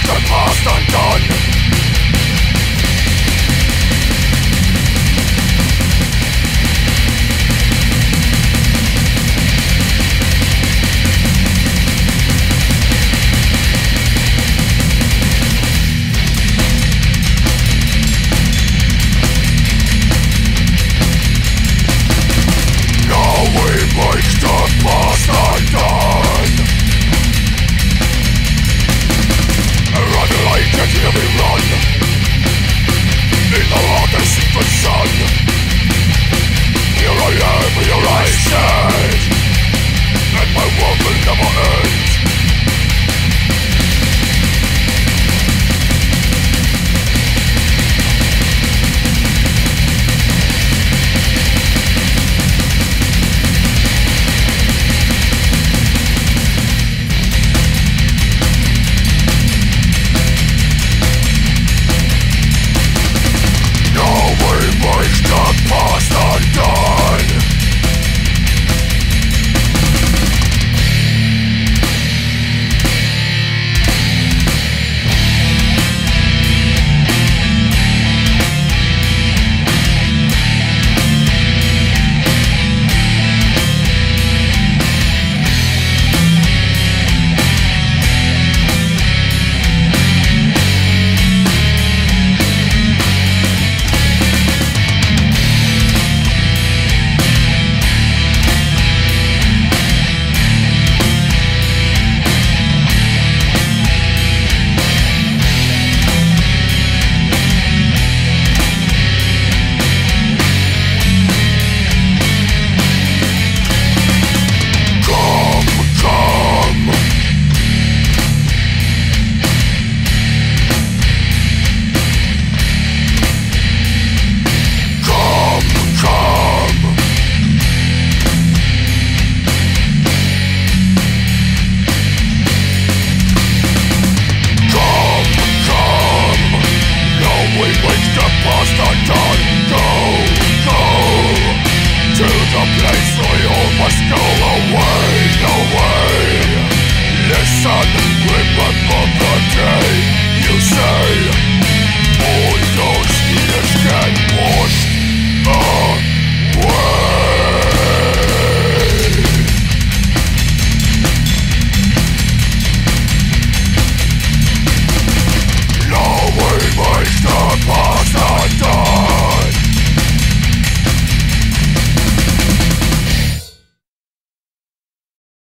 the past undone. Now we make the past undone. Run like a heavy run in the heart of secret sun. Here I am, here I stand, and my world will never end. Make the past undone. Listen, remember the day.